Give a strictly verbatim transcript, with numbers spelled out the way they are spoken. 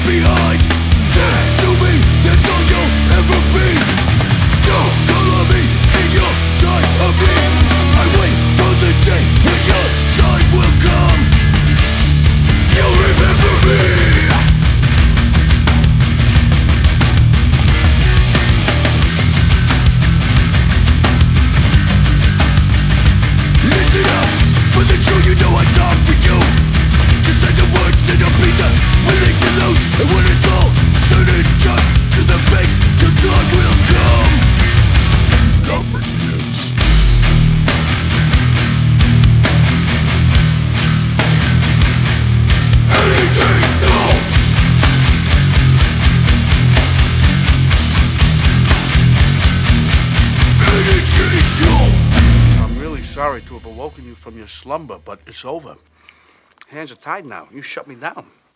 behind. Dead to me, that's all you'll ever be. Don't call on me in your time of need. I wait for the day when your time will come. You'll remember me. Listen up, for the truth you know I died for you. Just say the words and I'll be the willing to lose. And when it's all said and done, to the face, your time will come. God forgives. Anything, no. Anything, no. I'm really sorry to have awoken you from your slumber, but it's over. Hands are tied now. You shut me down.